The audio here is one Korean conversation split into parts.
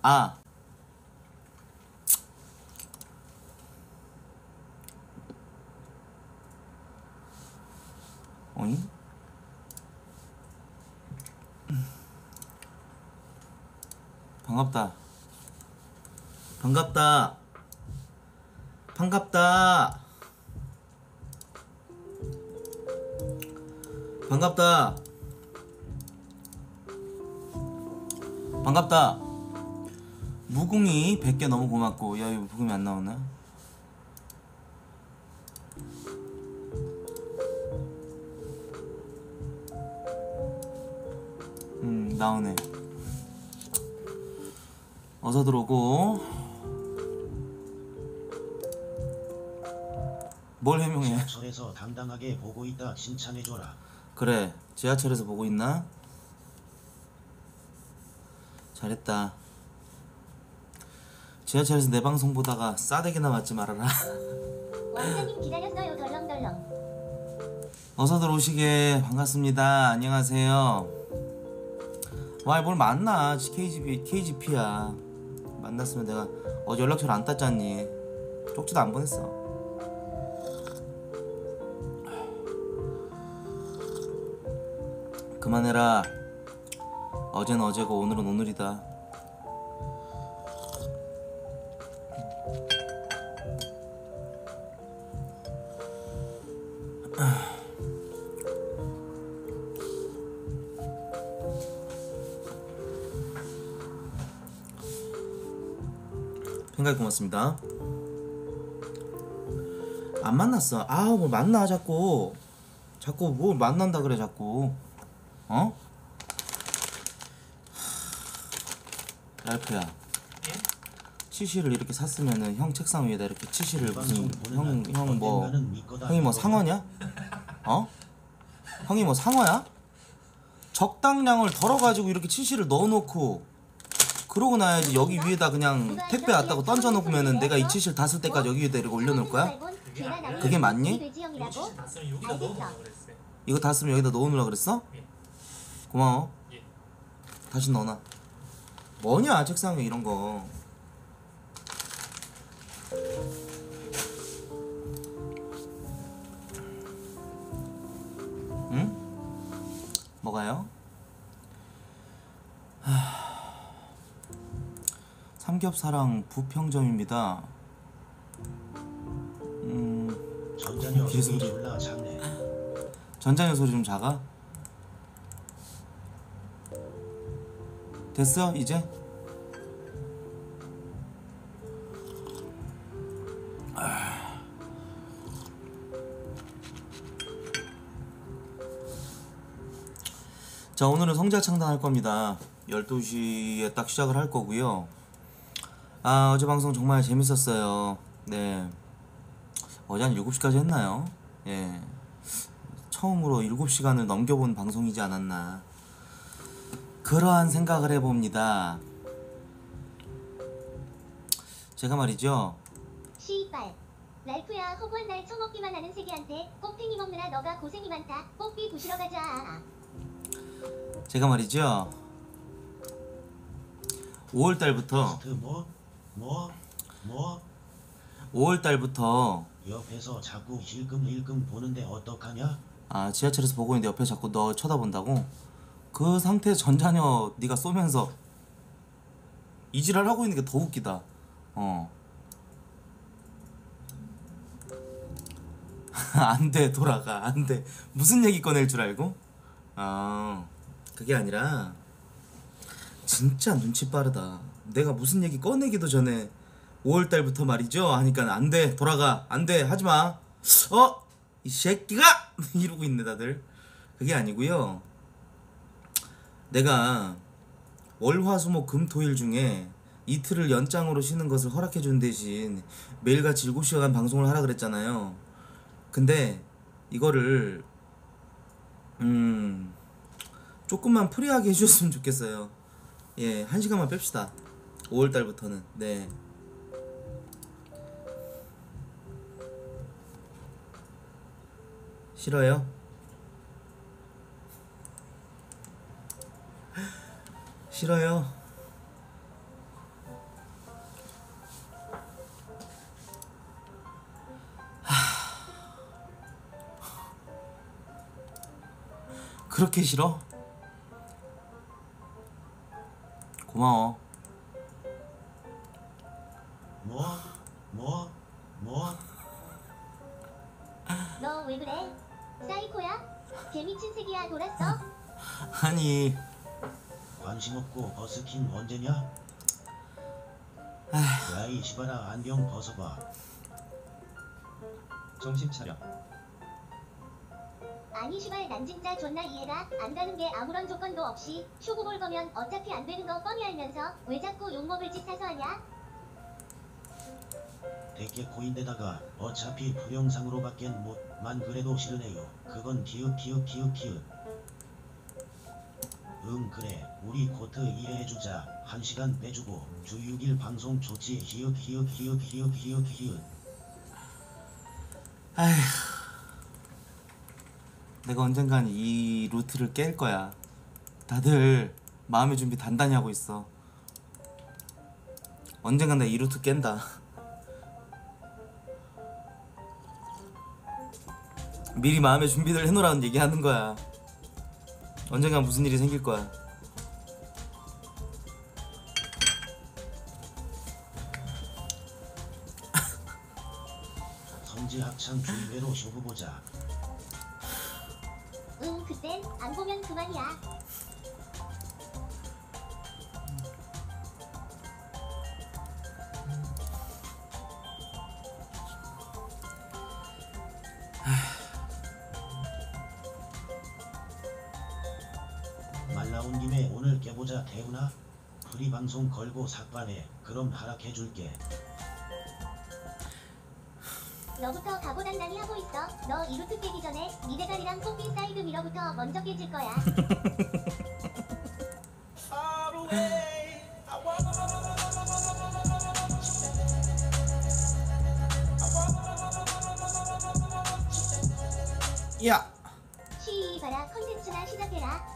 아, 어이? 반갑다. 반갑다. 반갑다. 반갑다. 반갑다. 무궁이 100개 너무 고맙고. 야, 이거 무궁이 안 나오나? 나오네. 어서 들어오고. 뭘 해명해? 지하철에서 당당하게 보고 있다 칭찬해줘라. 그래, 지하철에서 보고 있나? 잘했다. 지하철에서 내 방송 보다가 싸대기나 맞지 말아라. 왕자님 기다렸어요. 덜렁덜렁. 어서 들어오시게. 반갑습니다. 안녕하세요. 와, 뭘 만나. KGP야. 만났으면 내가 어제 연락처를 안 땄잖니. 쪽지도 안 보냈어. 그만해라. 어제는 어제고 오늘은 오늘이다. 생각이 고맙습니다. 안 만났어. 뭐 만나 자꾸 뭐 만난다 그래 자꾸. 어? 랄프야. 치실을 이렇게 샀으면은 형 책상 위에다 이렇게 치실을 무슨 형이 뭐 상어냐? 어? 형이 뭐 상어야? 적당량을 덜어가지고 이렇게 치실을 넣어놓고 그러고 나야지. 여기 위에다 그냥 택배 왔다고 던져놓으면은 내가 이 치실 다 쓸 때까지 여기 위에다 이렇게 올려놓을 거야? 그게 맞니? 이거 다 쓰면 여기다 넣어놓으라 그랬어? 고마워. 다시 넣어놔. 뭐냐 책상에 이런 거. 응? 뭐가요? 삼겹사랑 부평점입니다. 전자녀 소리 졸라 작네. 전자녀 소리 좀 작아? 됐어 이제? 자, 오늘은 성자창단 할 겁니다. 12시에 딱 시작을 할 거고요. 어제 방송 정말 재밌었어요. 네, 어제 한 7시까지 했나요? 예, 처음으로 7시간을 넘겨본 방송이지 않았나, 그러한 생각을 해봅니다. 제가 말이죠, 시발 랄프야, 허구한 날 처먹기만 하는 세계한테 꼭팽이 먹느라 너가 고생이 많다. 꼭비 부시러 가자. 제가 말이죠, 5월달부터 5월달부터 옆에서 자꾸 힐끔힐끔 보는데 어떡하냐? 지하철에서 보고 있는데 옆에 자꾸 너 쳐다본다고? 그 상태에서 전자녀 네가 쏘면서 이지랄 하고 있는 게 더 웃기다. 안돼, 돌아가. 안돼. 무슨 얘기 꺼낼 줄 알고? 그게 아니라 진짜 눈치 빠르다. 내가 무슨 얘기 꺼내기도 전에 5월달부터 말이죠 하니까 안돼, 돌아가. 안돼, 하지마. 이 새끼가 이러고 있네 다들. 그게 아니고요, 내가 월화수목 금토일 중에 이틀을 연장으로 쉬는 것을 허락해준 대신 매일같이 7시간 방송을 하라 그랬잖아요. 근데 이거를 조금만 프리하게 해주셨으면 좋겠어요. 예, 1시간만 뺍시다. 5월달부터는. 네, 싫어요? 싫어요? 그렇게 싫어? 고마워. 뭐? 너 왜 그래? 사이코야? 개미친 새끼야 돌았어? 아니 관심 없고 버스킹 언제냐? 야이 시바라 안경 벗어봐. 정신 차려. 아니 시발 난 진짜 존나 이해가 안 가는 게 아무런 조건도 없이 쇼부 볼 거면 어차피 안 되는 거 뻔히 알면서 왜 자꾸 욕먹을 짓 사서 하냐? 대게 코인데다가 어차피 불영상으로밖엔 못만 그래도 싫으네요. 그건 기읍. 그래 우리 코트 이해해주자. 1시간 빼주고 주 6일 방송 좋지. 히읗. 아휴, 내가 언젠간 이 루트를 깰 거야. 다들 마음의 준비 단단히 하고 있어. 언젠간 내가 이 루트 깬다. 미리 마음의 준비를 해놓으라는 얘기하는 거야. 언젠간 무슨 일이 생길 거야. 성지 합창 준비로 쇼부 보자. 응 그땐 안 보면 그만이야. 말 나온 김에 오늘 깨보자. 태훈아 프리 방송 걸고 삭발해. 그럼 하락해줄게. 너부터 각오 단단히 하고 있어. 너 이 루트 깨기 전에 니 대가리랑 뽀삐 사이드 미러부터 먼저 깨질 거야. 야! 시바라 컨텐츠나 시작해라.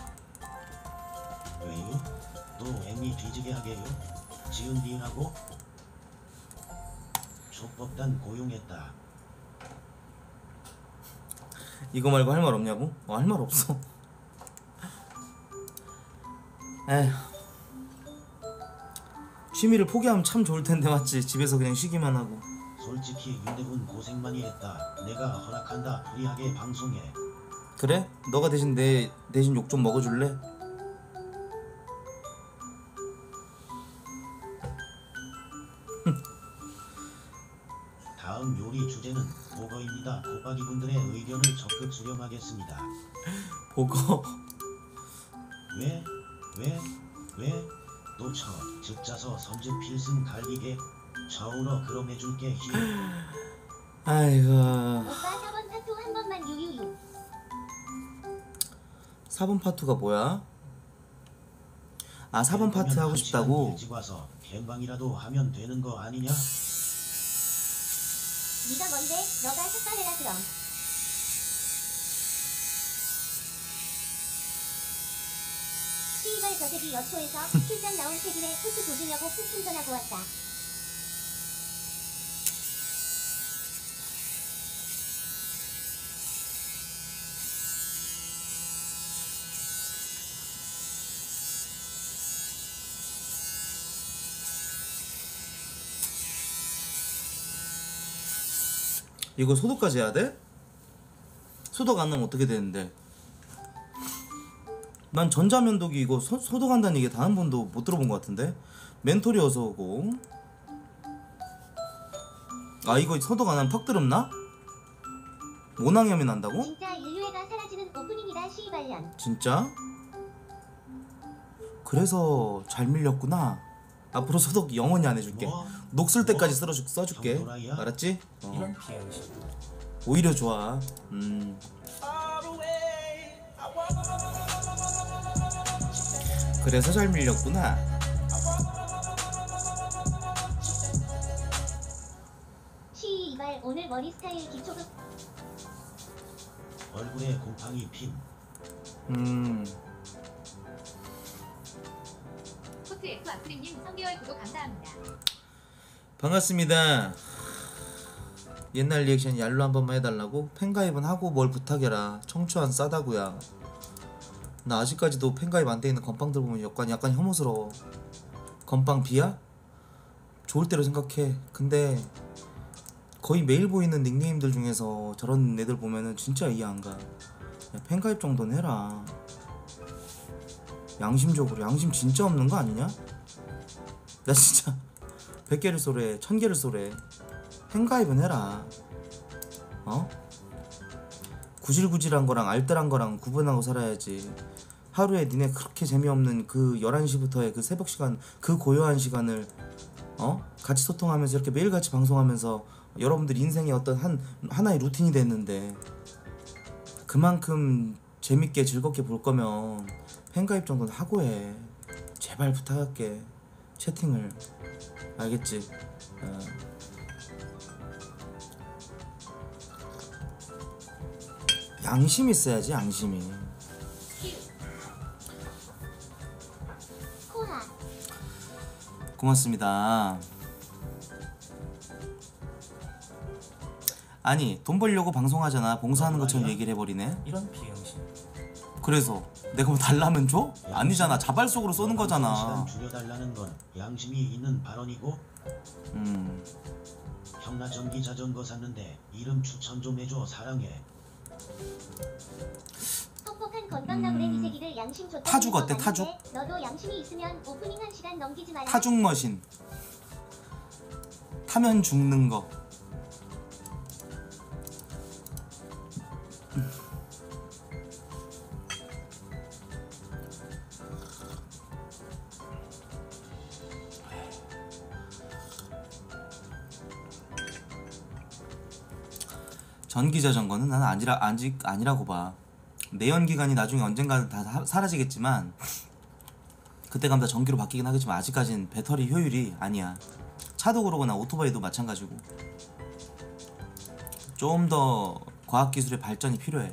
왜요? 또 앵이 뒤지게 하게요? 지은 비응하고? 족법단 고용했다. 이거 말고 할 말 없냐고? 할 말 없어. 에휴, 취미를 포기하면 참 좋을 텐데 맞지? 집에서 그냥 쉬기만 하고. 솔직히 윤대군 고생 많이 했다. 내가 허락한다. 프리하게 방송해. 그래? 너가 대신 내 대신 욕 좀 먹어줄래? 다음 요리 주제는 보거입니다. 곱박이분들의 의견을 적극 수렴하겠습니다. 보고. 왜? 또 쳐. 즉 짜서 선즙 필승 갈기게. 저울어 그럼 해줄게. 아이고. 오빠 4번 타투 한 번만 유유유. 4번 파트가 뭐야? 아 4번 파트 하고 싶다고? 일찍 와서 갱방이라도 하면 되는 거 아니냐? 네가 뭔데? 너가 삭발해라 그럼. 시발 저 새끼 여초에서 출장 나온 새끼네 코트 조지냐고 푹 충전하고 왔다. 이거 소독까지 해야 돼? 소독 안 하면 어떻게 되는데? 난 전자면도기 이거 소독한다는 얘기 단 한 번도 못 들어본 것 같은데? 멘톨이어서고. 아 이거 소독 안 하면 턱 드럽나? 모낭염이 난다고? 진짜 인류애가 사라지는 오프닝이다 시발년. 진짜? 그래서 잘 밀렸구나. 앞으로 소독 영원히 안 해줄게. 녹슬 때까지 써줄게. 정도라이야? 알았지? 이런 비행식. 오히려 좋아. 그래서 잘 밀렸구나. 시발 오늘 머리 스타일 기초급. 얼굴에 곰팡이 핀. 코트 F 아프리님 3개월 구독 감사합니다. 반갑습니다. 옛날 리액션 얄로 한 번만 해달라고? 팬가입은 하고 뭘 부탁해라. 청초한 싸다구야. 나 아직까지도 팬가입 안 돼 있는 건빵들 보면 약간 혐오스러워. 건빵 비야? 좋을 대로 생각해. 근데 거의 매일 보이는 닉네임들 중에서 저런 애들 보면은 진짜 이해 안 가. 야, 팬가입 정도는 해라. 양심적으로. 양심 진짜 없는 거 아니냐? 나 진짜 100개를 쏘래 1000개를 쏘래. 팬가입은 해라. 어? 구질구질한 거랑 알뜰한 거랑 구분하고 살아야지. 하루에 니네 그렇게 재미없는 그 11시부터의 그 새벽 시간, 그 고요한 시간을 같이 소통하면서 이렇게 매일같이 방송하면서 여러분들 인생의 어떤 하나의 루틴이 됐는데, 그만큼 재밌게 즐겁게 볼 거면 팬가입 정도는 하고 해. 제발 부탁할게. 채팅을. 알겠지? 양심이 있어야지. 양심이. 코하. 고맙습니다. 아니 돈 벌려고 방송하잖아. 봉사하는 것처럼 얘기를 해버리네. 이런 비응신. 그래서 내가 뭐 달라면 줘? 아니잖아. 자발적으로 쏘는 거잖아. 시간 줄여달라는 건 양심이 있는 발언이고. 형나 전기 자전거 샀는데 이름 추천 좀 해줘. 사랑해. 퍽퍽한 건강나물의 미세기를 양심 좋다. 타죽 어때? 타죽? 너도 양심이 있으면 오프닝 1시간 넘기지 마라. 타죽 머신. 타면 죽는 거. 전기자전거는 나는 아니라고 봐. 내연기관이 나중에 언젠가는 다 사라지겠지만 그때 가면 다 전기로 바뀌긴 하겠지만 아직까진 배터리 효율이 아니야. 차도 그러거나 오토바이도 마찬가지고 좀 더 과학기술의 발전이 필요해.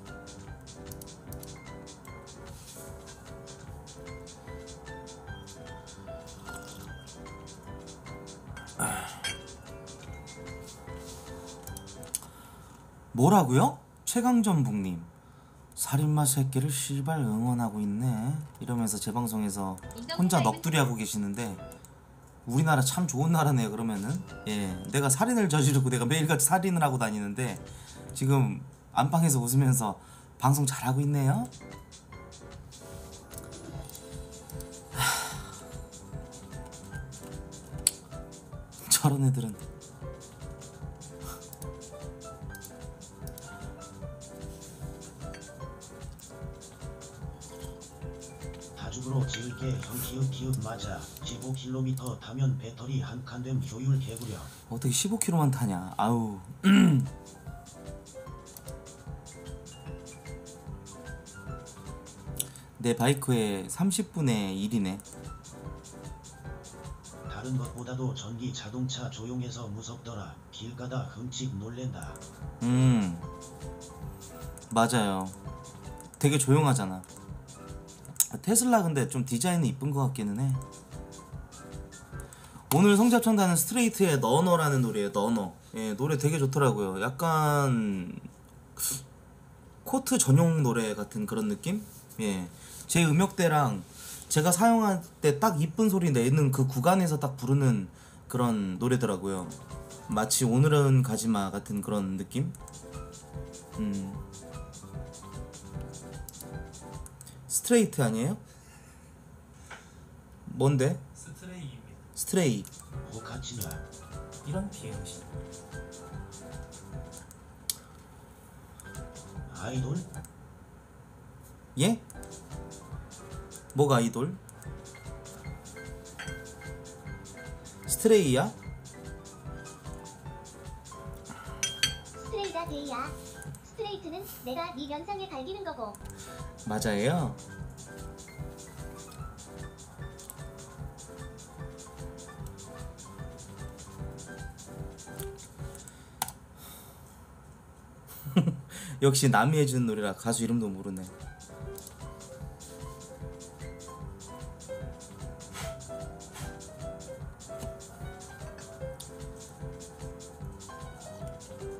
뭐라고요? 최강전북님 살인마 새끼를 씨발 응원하고 있네 이러면서 제 방송에서 혼자 넋두리 하고 계시는데, 우리나라 참 좋은 나라네요. 그러면은 내가 살인을 저지르고 내가 매일같이 살인을 하고 다니는데 지금 안방에서 웃으면서 방송 잘하고 있네요. 저런 애들은 타죽으로 지을게. 형 키읔 맞아. 15km 타면 배터리 한 칸 됨. 효율 개구려. 어떻게 15km만 타냐. 아우. 내 바이크에 30분의 1이네. 다른 것보다도 전기 자동차 조용해서 무섭더라. 길 가다 흠칫 놀랜다. 맞아요. 되게 조용하잖아. 테슬라 근데 좀 디자인이 이쁜 것 같기는 해. 오늘 성잡창단은 스트레이트의 너너라는 노래예요. 너너. 노래 되게 좋더라고요. 약간 코트 전용 노래 같은 그런 느낌? 제 음역대랑 제가 사용할 때 딱 이쁜 소리 내는 그 구간에서 딱 부르는 그런 노래더라고요. 마치 오늘은 가지마 같은 그런 느낌? 스트레이트 아니에요? 뭔데? 스트레이입니다. 스트레이. 호카치냐. 이런 비응신. 아이돌? 예? 뭐가 아이돌? 스트레이야? 스트레이다 데이야. 스트레이트는 내가 네 면상에 갈기는 거고. 맞아요. 역시 남이 해주는 노래라 가수 이름도 모르네.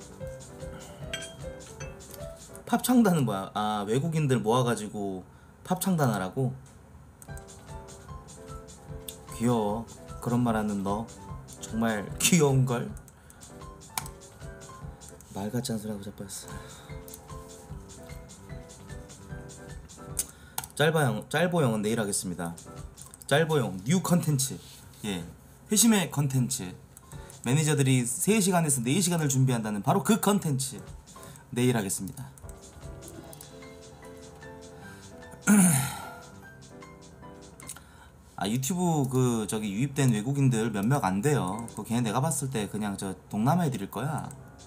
팝창단은 뭐야? 아, 외국인들 모아가지고 합창단 하라고? 귀여워. 그런 말 하는 너 정말 귀여운걸? 말 같지 않은 소리 하고 자빠졌어. 짤보형은 내일 하겠습니다. 짤보형 뉴 컨텐츠. 예, 회심의 컨텐츠. 매니저들이 3시간에서 4시간을 준비한다는 바로 그 컨텐츠 내일 하겠습니다. 아, 유튜브 그 저기 유입된 외국인들 몇몇 안 돼요. 그 걔네 내가 봤을 때 그냥 저 동남아 애들일 거야.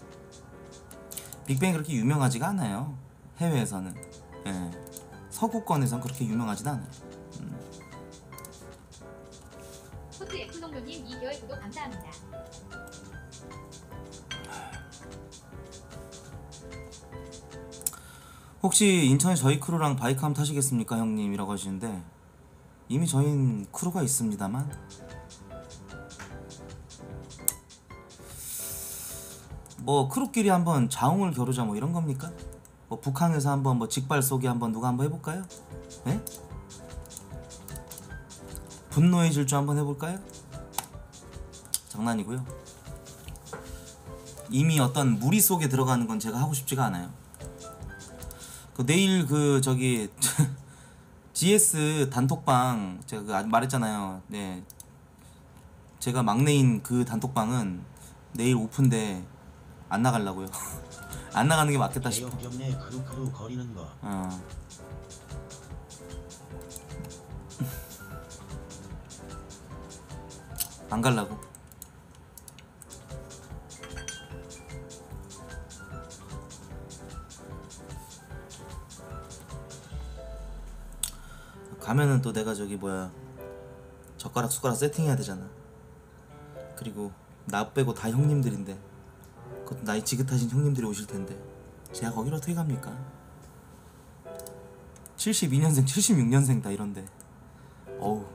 빅뱅이 그렇게 유명하지가 않아요. 해외에서는. 예. 서구권에선 그렇게 유명하진 않아요. 포트 F 성료님 2개월 구독 감사합니다. 혹시 인천에 저희 크루랑 바이크 한번 타시겠습니까 형님? 이라고 하시는데 이미 저희는 크루가 있습니다만 뭐 크루끼리 한번 자웅을 겨루자 뭐 이런 겁니까? 뭐 북한에서 한번 뭐 직발 쏘기 한번 누가 한번 해볼까요? 예? 분노의 질주 한번 해볼까요? 장난이고요. 이미 어떤 무리 속에 들어가는 건 제가 하고 싶지가 않아요. 그 내일 그 저기 GS 단톡방 제가 그 말했잖아요. 네, 제가 막내인 그 단톡방은 내일 오픈데 안 나가려고요. 안 나가는 게 맞겠다 싶어. 대형경내 크루크루 거리는 거. 안 갈라고. 가면은 또 내가 저기 뭐야 젓가락 숟가락 세팅해야 되잖아. 그리고 나 빼고 다 형님들인데 그것도 나이 지긋하신 형님들이 오실 텐데 제가 거기를 어떻게 갑니까? 72년생 76년생 다 이런데 어우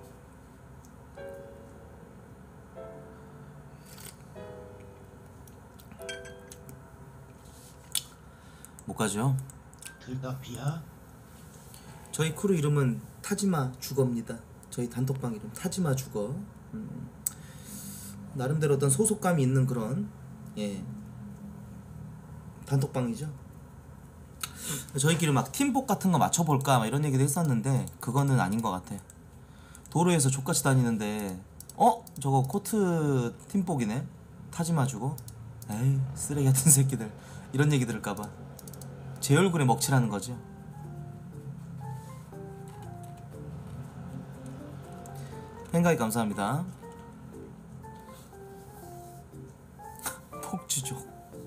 못 가죠. 들딱비야? 저희 크루 이름은 타지마 죽어입니다. 저희 단톡방 이름 타지마 죽어. 나름대로 어떤 소속감이 있는 그런 예 단톡방이죠. 저희끼리 막 팀복 같은 거 맞춰볼까 막 이런 얘기도 했었는데 그거는 아닌 것 같아. 도로에서 족같이 다니는데 저거 코트 팀복이네 타지마 죽어. 에이 쓰레기 같은 새끼들 이런 얘기 들을까봐 제 얼굴에 먹칠하는 거죠. 생각이 감사합니다. 폭주족.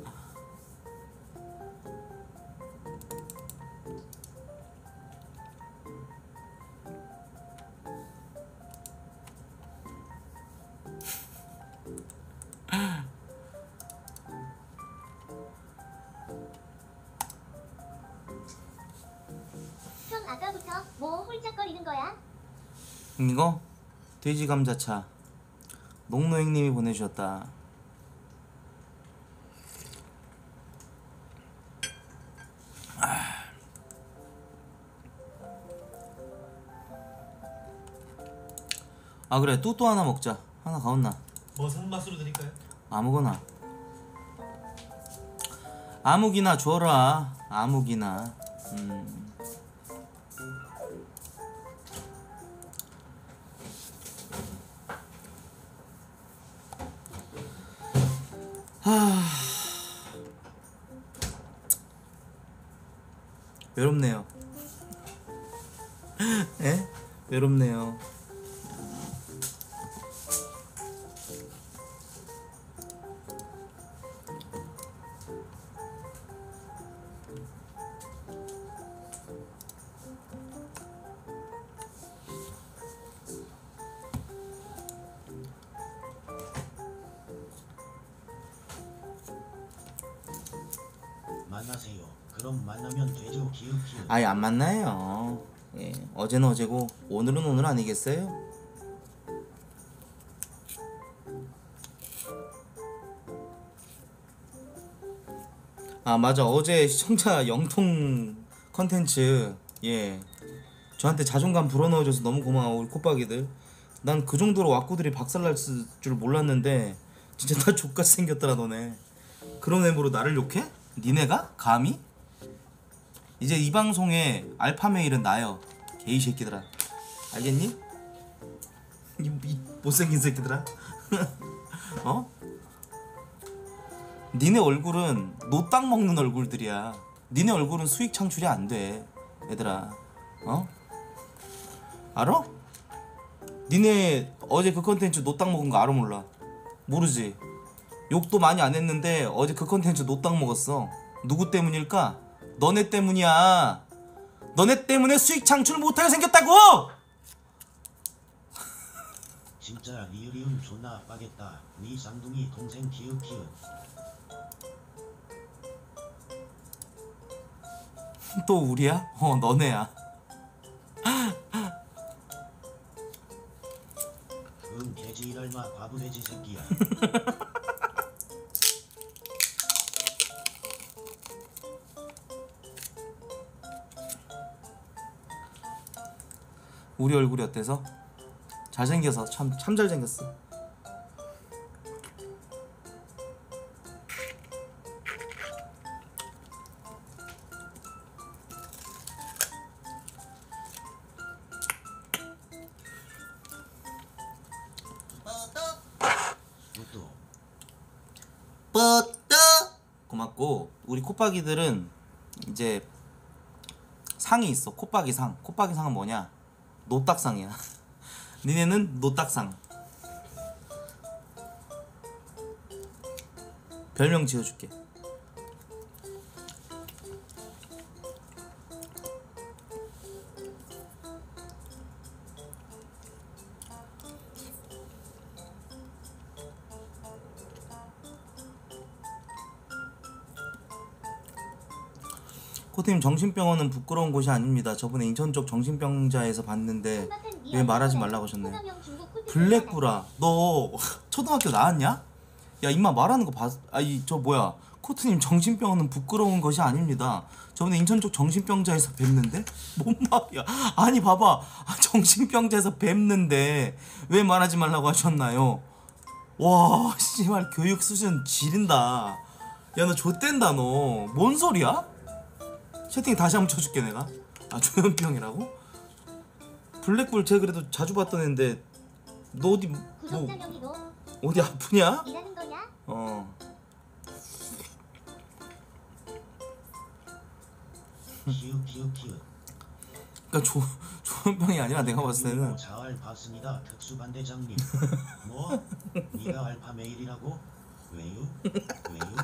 형 아까부터 뭐 홀짝거리는 거야? 이거 돼지 감자차 농노행님이 보내주셨다. 아 그래 뚜또 하나 먹자. 하나 가온나. 무슨 맛으로 드릴까요? 아무거나 아무기나 줘라. 아무기나. 외롭네요. 에? 외롭네요. 만나세요. 그럼 만나면 되죠. 기웃기웃. 아예 안 만나요. 예, 어제는 어제고 오늘은 오늘 아니겠어요? 아 맞아 어제 시청자 영통 컨텐츠 예 저한테 자존감 불어넣어줘서 너무 고마워 우리 콧박이들. 난 그 정도로 왁구들이 박살날 줄 몰랐는데 진짜 다 족같이 생겼더라 너네. 그런 애으로 나를 욕해? 니네가? 감히? 이제 이 방송에 알파메일은 나요 개이 새끼들아. 알겠니? 이 못생긴 새끼들아. 어? 니네 얼굴은 노딱 먹는 얼굴들이야. 니네 얼굴은 수익 창출이 안 돼 얘들아. 어? 알아? 니네 어제 그 컨텐츠 노딱 먹은 거 알아 몰라? 모르지? 욕도 많이 안 했는데 어제 그 컨텐츠 노딱 먹었어. 누구 때문일까? 너네 때문이야. 너네 때문에 수익 창출 못하게 생겼다고! 진짜 리으리움 존나 아빠겠다. 니 쌍둥이 동생 키읔키읔. 또 우리야? 너네야. 개지 일할마 바보돼지 새끼야. 우리 얼굴이 어때서? 잘생겨서 참 잘생겼어. 고맙고 우리 콧박이들은 이제 상이 있어. 콧박이 상. 콧박이 상은 뭐냐? 노딱상이야. 니네는 노딱상. 별명 지어줄게. 코트님 정신병원은 부끄러운 곳이 아닙니다. 저번에 인천 쪽 정신병자에서 봤는데 왜 말하지 말라고 하셨네. 블랙구라 너 초등학교 나왔냐? 야 임마 말하는 거 봤.. 아이 저 뭐야 코트님 정신병원은 부끄러운 것이 아닙니다. 저번에 인천 쪽 정신병자에서 뵙는데? 뭔 말이야. 아니 봐봐 정신병자에서 뵙는데 왜 말하지 말라고 하셨나요? 와 씨발 교육 수준 지린다. 야 너 좆된다 너. 뭔 소리야? 채팅 다시 한번 쳐줄게 내가. 아 조현병이라고? 블랙불 쟤 그래도 자주 봤던 애인데 너 어디 뭐 어디 아프냐? 일하는 거냐? 키읔키읔키읔. 그니까 조현병이 아니라 내가 봤을 때는 자알 봤습니다. 특수반대장님. 뭐? 니가 알파메일이라고? 왜요? 왜요?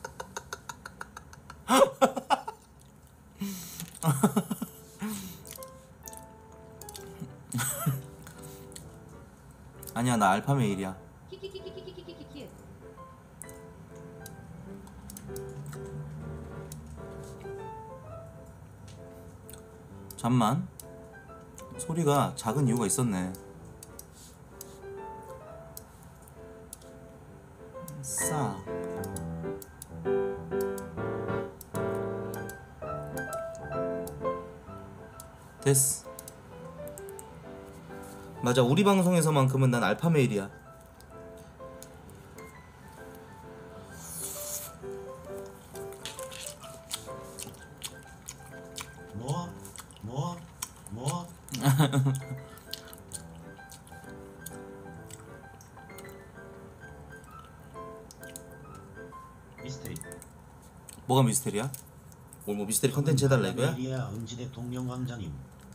아니야 나 알파메일이야. 키키키키키키키키키. 잠만 소리가 작은 이유가 있었네. 싸 됐어. 맞아 우리 방송에서만큼은 난 알파메일이야. 뭐? 미스테리. 뭐가 미스테리야? 오늘 뭐 미스테리 컨텐츠 해달라 이거야? 알파메일이야 음지 대통령 왕자님.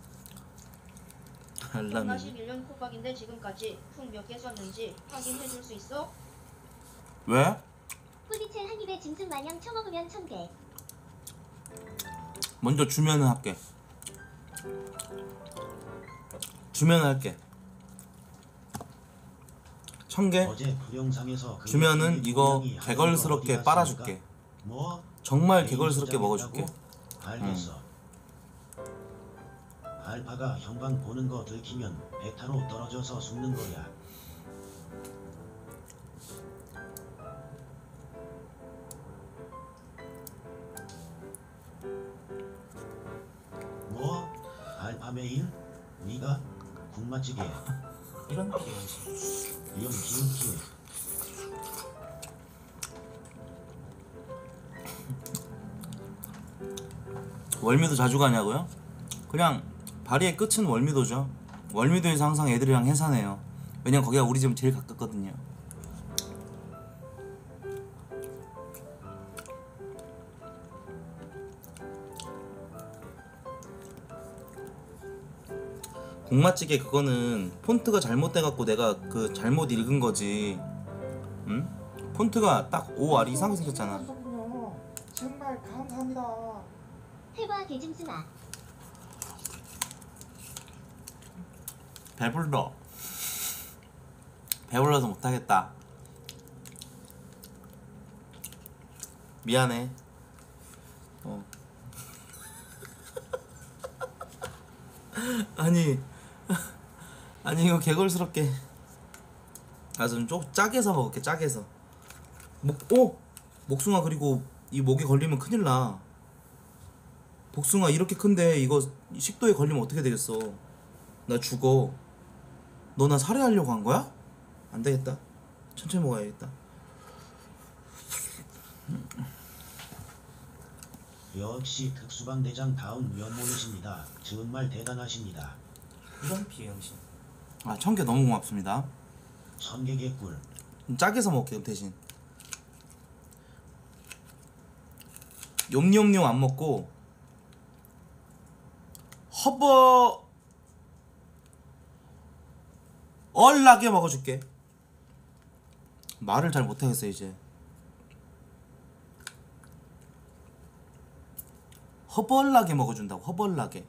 알라미 41년 콧박인데 지금까지 풍 몇 개 썼는지 확인해줄 수 있어? 왜? 뿌리채 한 입에 짐승 마냥 처먹으면 1000개. 먼저 주면은 할게. 주면은 할게. 1000개 어제 부영상에서 주면은 이거 개걸스럽게 빨아줄게. 뭐? 정말 개걸스럽게 먹어줄게. 알겠어. 알파가 형방 보는 거 들키면 베타로 떨어져서 죽는 거야. 뭐? 알파메일? 군맛찌개 이런 비응신. 리온 기웃기웃 월미도 자주 가냐고요? 그냥 발리의 끝은 월미도죠. 월미도에서 항상 애들이랑 해산해요. 왜냐면 거기가 우리 집은 제일 가깝거든요. 국맛찌개 그거는 폰트가 잘못돼갖고 내가 그 잘못 읽은 거지. 응? 폰트가 딱 O, R 이상하게 생겼잖아. 정말 감사합니다. 태과 개짐승아. 배불러. 배불러서 못하겠다. 미안해. 아니 이거 개걸스럽게. 좀 짜게서 먹을게. 짜게서. 목숭아. 그리고 이 목에 걸리면 큰일 나. 복숭아 이렇게 큰데 이거 식도에 걸리면 어떻게 되겠어. 나 죽어. 너 나 살해하려고 한 거야? 안 되겠다. 천천히 먹어야겠다. 역시 특수방대장 다운 면모이십니다. 정말 대단하십니다. 이런 비응신. 1000개 너무 고맙습니다. 천개 개꿀 짜게서 먹게요 대신. 용용용 안 먹고 허버 얼라게 먹어줄게. 말을 잘 못하겠어 이제. 허벌나게 먹어준다고. 허벌나게.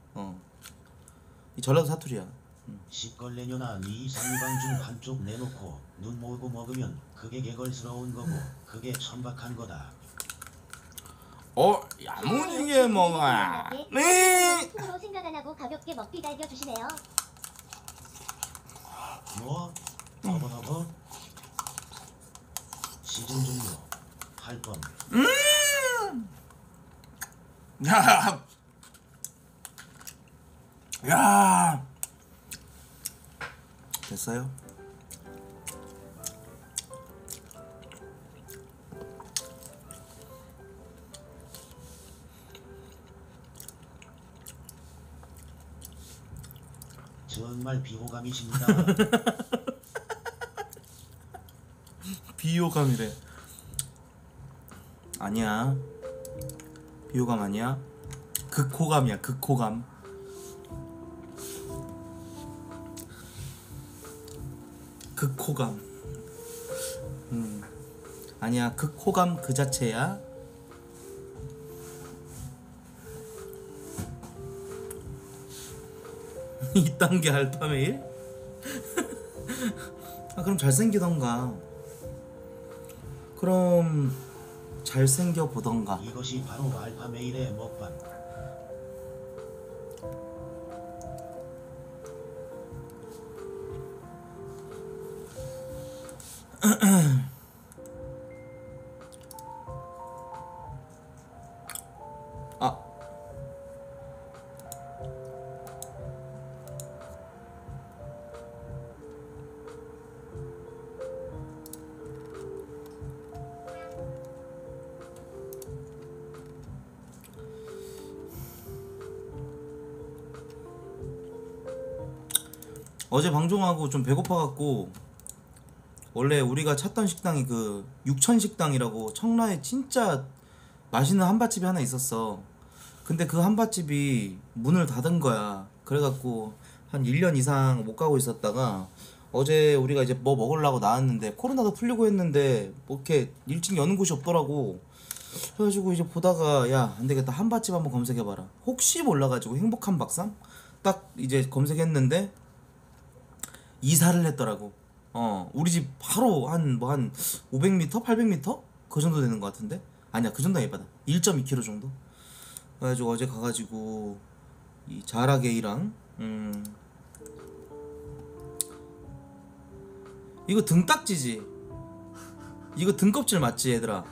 이 전라도 사투리야. 십걸레녀나 네 상유방 중 한쪽 내놓고 눈 모으고 먹으면 그게 개걸스러운 거고 그게 천박한 거다. 야무지게 먹어. 네. 속으로 생각 안 하고 가볍게 먹기 갈겨 주시네요. 뭐? 허버허버? 시즌 종료 8번 야. 됐어요? 정말 비호감이십니다. 비호감이래. 아니야. 비호감 아니야. 극호감이야. 극호감. 극호감. 아니야. 극호감 그 자체야. 이딴 게 알파메일? 그럼 잘생기던가. 그럼 잘생겨 보던가. 이것이 바로 알파메일의 먹방. 아. 어제 방송하고 좀 배고파갖고, 원래 우리가 찾던 식당이 그 육천식당이라고 청라에 진짜 맛있는 한밭집이 하나 있었어. 근데 그 한밭집이 문을 닫은 거야. 그래갖고 한 1년 이상 못 가고 있었다가 어제 우리가 이제 뭐 먹으려고 나왔는데 코로나도 풀리고 했는데 뭐 이렇게 일찍 여는 곳이 없더라고. 그래가지고 이제 보다가 야 안되겠다, 한밭집 한번 검색해봐라. 혹시 몰라가지고 행복한 박상 딱 이제 검색했는데 이사를 했더라고. 우리 집 바로 한 500m? 800m? 그 정도 되는 것 같은데? 아니야, 그 정도 예쁘다. 1.2km 정도? 그래가지고 어제 가가지고 이 자라게이랑 이거 등딱지지? 이거 등껍질 맞지 얘들아?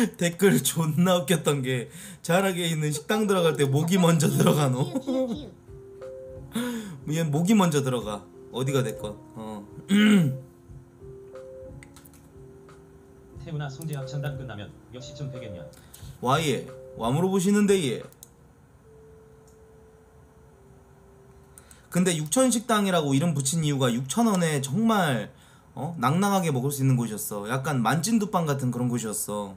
댓글 존나 웃겼던 게 잘하게 있는 식당 들어갈 때 목이 먼저 들어가노. 얘 목이 먼저 들어가. 어디가 됐건. 태우나 성지 합창단 끝나면 몇 시쯤 되겠냐? 와예 와무로 보시는데 예. 근데 6천식당이라고 이름 붙인 이유가 6,000원에 정말 낭낭하게 먹을 수 있는 곳이었어. 약간 만찐두빵 같은 그런 곳이었어.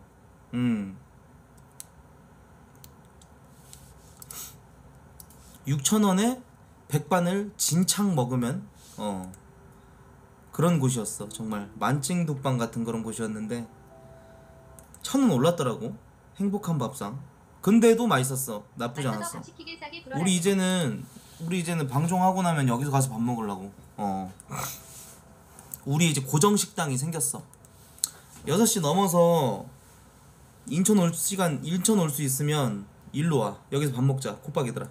6,000원에 백반을 진창 먹으면 그런 곳이었어. 정말 만찐두빵 같은 그런 곳이었는데 1,000원 올랐더라고. 행복한 밥상. 근데도 맛있었어. 나쁘지 않았어. 우리 이제는 방송하고 나면 여기서 가서 밥 먹으려고. 우리 이제 고정 식당이 생겼어. 6시 넘어서 인천 올 수 있으면 일로 와. 여기서 밥 먹자. 콧박이들아.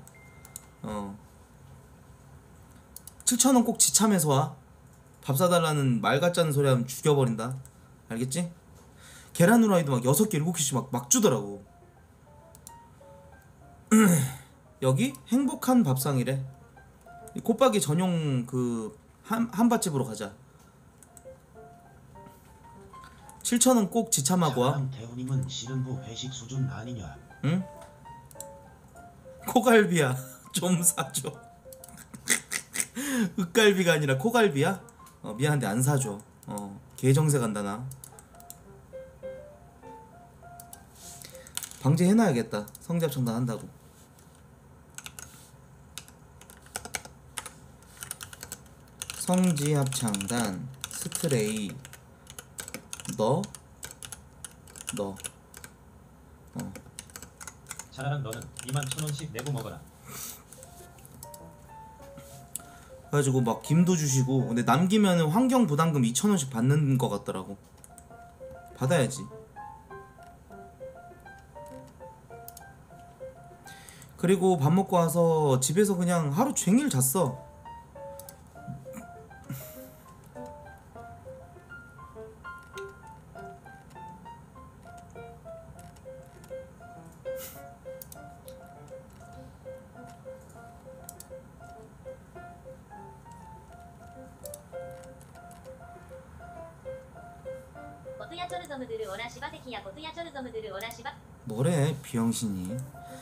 7,000원 꼭 지참해서 와. 밥 사달라는 말 같지 않은 소리 하면 죽여버린다. 알겠지? 계란 후라이도 막 6개 7개씩 막 주더라고. 여기 행복한 밥상이래. 콧박이 전용 그 한밭집으로 가자. 7,000원 꼭 지참하고 와. 대우님은 시름부 회식 수준 아니냐? 응? 코갈비야. 좀 사줘. 흑갈비가 아니라 코갈비야? 미안한데 안 사줘. 개정세 간다 나. 방지해놔야겠다. 성지합창단 한다고. 성지합창단 스트레이 너 차라랑 너는 21,000원씩 내고 먹어라. 그래가지고 막 김도 주시고. 근데 남기면은 환경부담금 2,000원씩 받는 거 같더라고. 받아야지. 그리고 밥 먹고 와서 집에서 그냥 하루 종일 잤어. 뭐래 비영신이.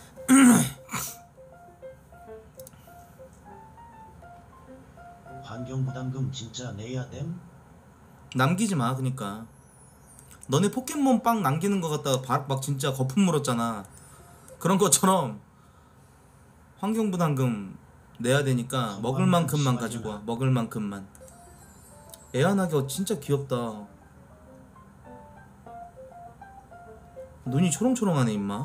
환경부담금 진짜 내야 됨? 남기지마. 그니까 너네 포켓몬 빵 남기는 거 갖다가 막 진짜 거품 물었잖아. 그런 것처럼 환경부담금 내야 되니까 먹을 만큼만 가지고 와. 먹을 만큼만. 애안하게 진짜 귀엽다. 눈이 초롱초롱하네 임마.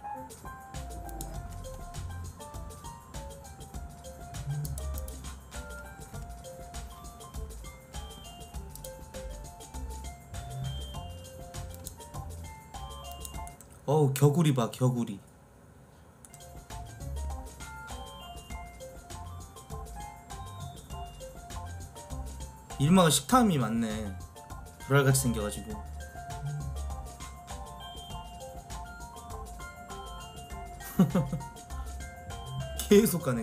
어우 겨구리 봐 겨구리. 일마가 식탐이 많네. 불알같이 생겨가지고. 계속 가네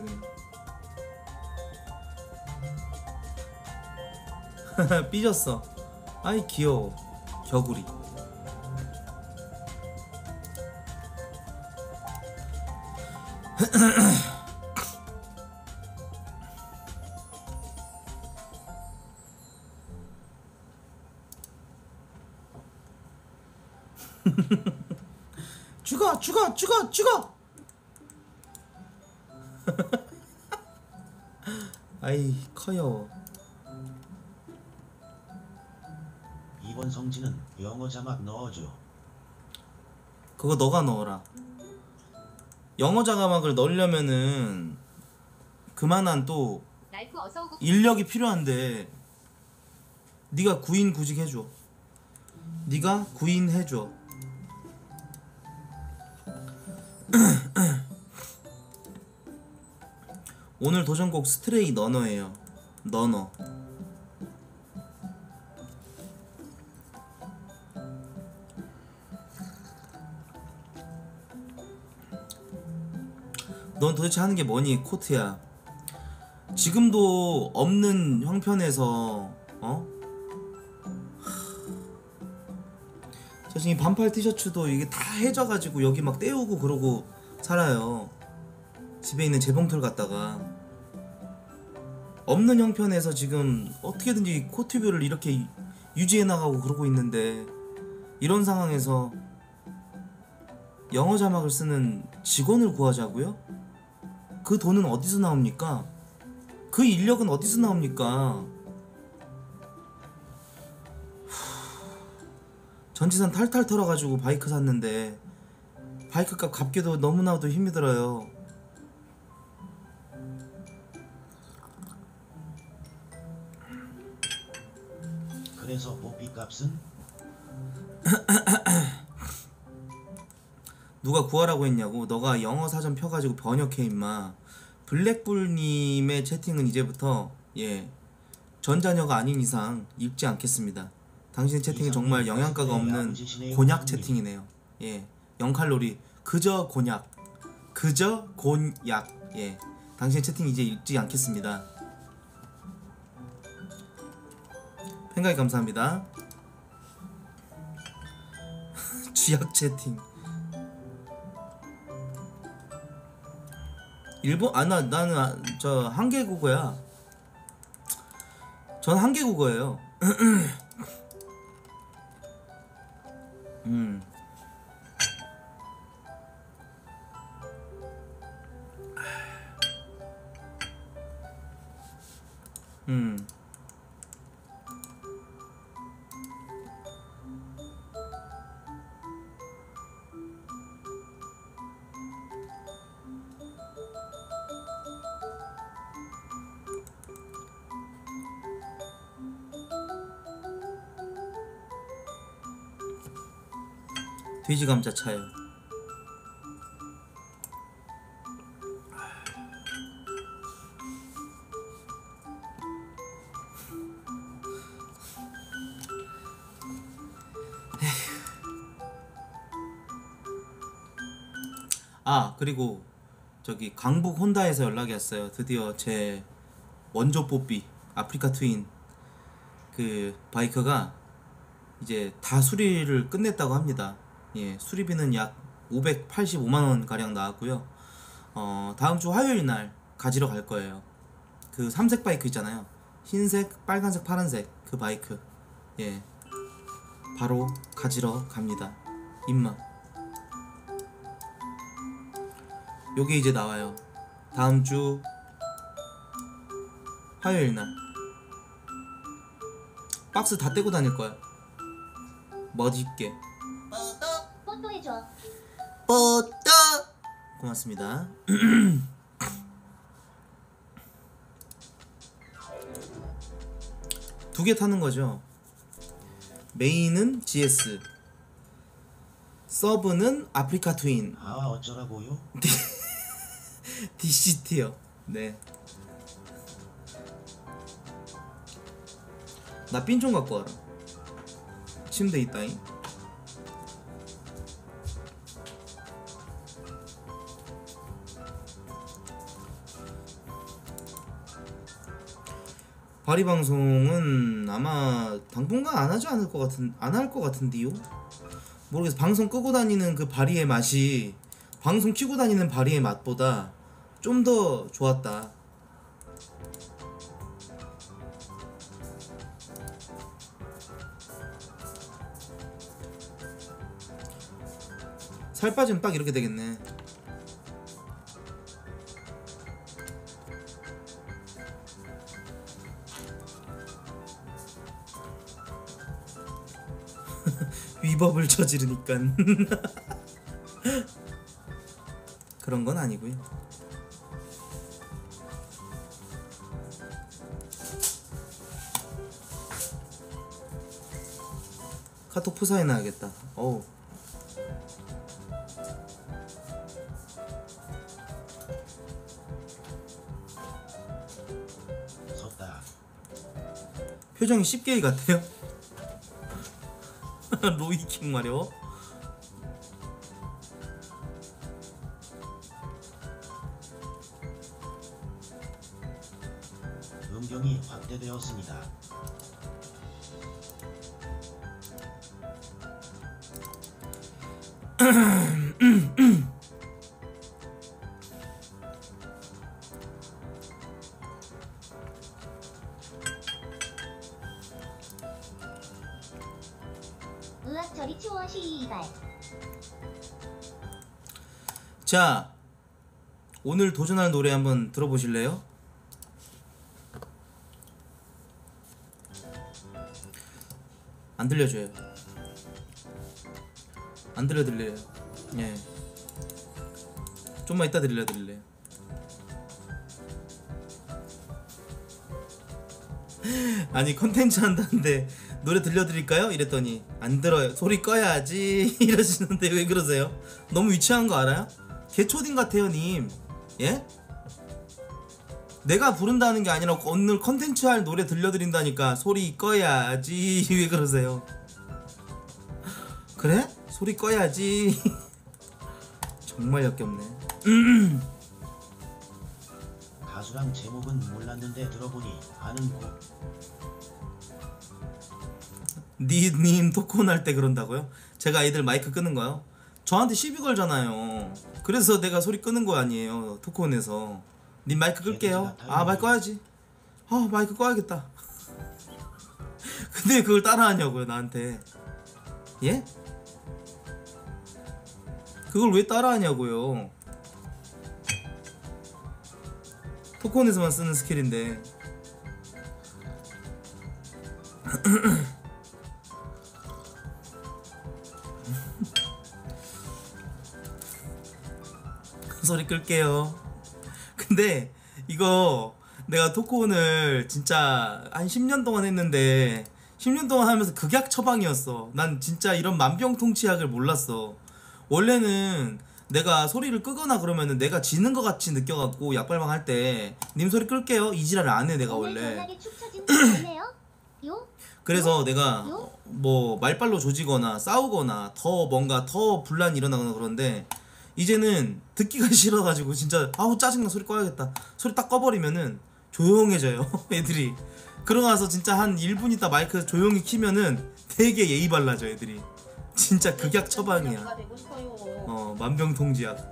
그냥. 삐졌어. 아이 귀여워 겨구리. 죽어. 아이 커요. 이번 성지는 영어 자막 넣어줘. 그거 너가 넣어라. 영어 자막을 넣으려면은 그만한 또 인력이 필요한데 네가 구인 구직해줘. 네가 구인해줘. 오늘 도전곡 스트레이 너너예요. 너너. 도대체 하는 게 뭐니 코트야. 지금도 없는 형편에서 저 지금 반팔 티셔츠도 이게 다 해져가지고 여기 막 떼우고 그러고 살아요. 집에 있는 재봉틀 갖다가 없는 형편에서 지금 어떻게든지 코트뷰를 이렇게 유지해 나가고 그러고 있는데, 이런 상황에서 영어 자막을 쓰는 직원을 구하자고요? 그 돈은 어디서 나옵니까? 그 인력은 어디서 나옵니까? 전지산 탈탈 털어가지고 바이크 샀는데 바이크값 갚기도 너무나도 힘이 들어요. 그래서 뽀삐 값은? 누가 구하라고 했냐고. 너가 영어 사전 펴가지고 번역해 임마. 블랙불님의 채팅은 이제부터 전자녀가 아닌 이상 읽지 않겠습니다. 당신의 채팅은 정말 영양가가 없는 곤약 채팅이네요. 0칼로리. 그저 곤약. 그저 곤약. 당신의 채팅 이제 읽지 않겠습니다. 팬가이 감사합니다. 쥐약 채팅. 일본 나는 저 한계국어야. 전 한계국어예요. 돼지 감자 차요. 그리고 저기 강북 혼다에서 연락이 왔어요. 드디어 제 원조 뽀삐 아프리카 트윈 그 바이크가 이제 다 수리를 끝냈다고 합니다. 수리비는 약 585만원 가량 나왔고요. 다음 주 화요일 날 가지러 갈 거예요. 그 3색 바이크 있잖아요. 흰색, 빨간색, 파란색 그 바이크. 바로 가지러 갑니다. 임마. 요게 이제 나와요. 다음 주 화요일 날. 박스 다 떼고 다닐 거야. 멋있게. 뽀뽀 해줘. 뽀뽀. 고맙습니다. 두 개 타는 거죠. 메인은 GS, 서브는 아프리카 트윈. 어쩌라고요? DCT요. 네. 나 핀 좀 갖고 와라. 침대 있다잉. 바리 방송은 아마 당분간 안 하지 않을 것 같은, 안 할 것 같은데요. 모르겠어. 방송 끄고 다니는 그 바리의 맛이 방송 키고 다니는 바리의 맛보다 좀 더 좋았다. 살 빠지면 딱 이렇게 되겠네. 위법을 저지르니깐. 그런 건 아니고요. 카톡 푸사해놔야겠다. 어우. 섰다. 표정이 씹게이 같아요. 로이킹 마려. 음경이 확대되었습니다. 으악 저리 치워 시발. 자, 오늘 도전할 노래 한번 들어보실래요? 안 들려줘요. 안 들려드려요. 예. 좀만 이따 들려드릴래요. 아니 컨텐츠 한다는데 노래 들려드릴까요? 이랬더니 안 들어요. 소리 꺼야지 이러시는데 왜 그러세요? 너무 유치한 거 알아요? 개초딩 같아요 님. 예? 내가 부른다는 게 아니라 오늘 컨텐츠 할 노래 들려드린다니까 소리 꺼야지 왜 그러세요? 그래? 소리 꺼야지. 정말 역겹네. 가수랑 제목은 몰랐는데 들어보니 아는 곡. 님 토크온 할 때 그런다고요? 제가 아이들 마이크 끄는 거요? 저한테 시비 걸잖아요. 그래서 내가 소리 끄는 거 아니에요 토크온에서. 님 마이크 끌게요. 아 마이크 꺼야지. 아 마이크 꺼야겠다. 근데 그걸 따라하냐고요 나한테. 예? 그걸 왜 따라하냐고요. 토크온에서만 쓰는 스킬인데. 소리 끌게요. 근데 이거 내가 토크온을 진짜 한 10년 동안 했는데 10년 동안 하면서 극약 처방이었어. 난 진짜 이런 만병통치약을 몰랐어. 원래는 내가 소리를 끄거나 그러면은 내가 지는 것 같이 느껴갖고 약발방 할 때 님 소리 끌게요 이 지랄을 안 해 내가 오늘 원래. 전락에 축 처진 거 같네요. 요? 그래서 내가 요? 뭐 말빨로 조지거나 싸우거나 더 뭔가 더 분란이 일어나거나 그런데 이제는 듣기가 싫어가지고 진짜 아우 짜증나 소리 꺼야겠다. 소리 딱 꺼버리면은 조용해져요 애들이. 그러고 나서 진짜 한 1분 있다 마이크 조용히 키면은 되게 예의 발라져 애들이. 진짜 극약 처방이야. 누가 되고 싶어요. 만병통치약.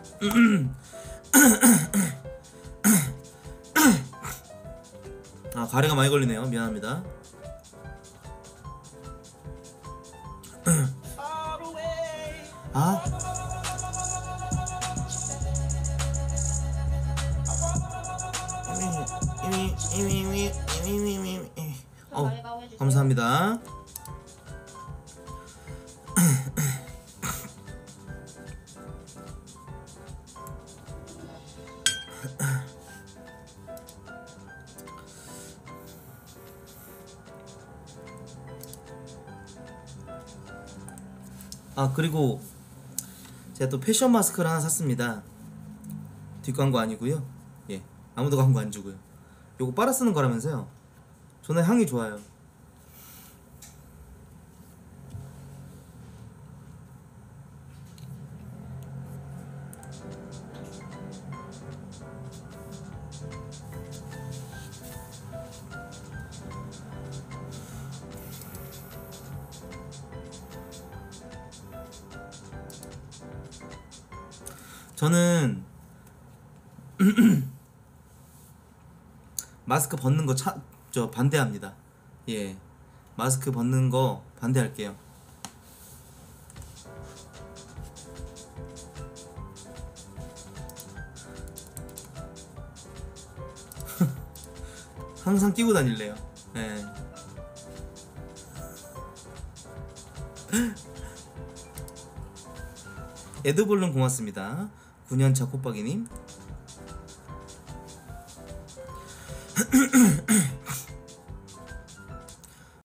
아 가래가 많이 걸리네요. 미안합니다. 아 감사합니다. 아 그리고 제가 또 패션 마스크를 하나 샀습니다. 뒷광고 아니고요. 예, 아무도 광고 안 주고요. 요거 빨아 쓰는 거라면서요. 저는 향이 좋아요. 저는 마스크 벗는 거 저 반대합니다. 예, 마스크 벗는 거 반대할게요. 항상 끼고 다닐래요. 예. 에드볼룸 고맙습니다. 9년차 콧박이님.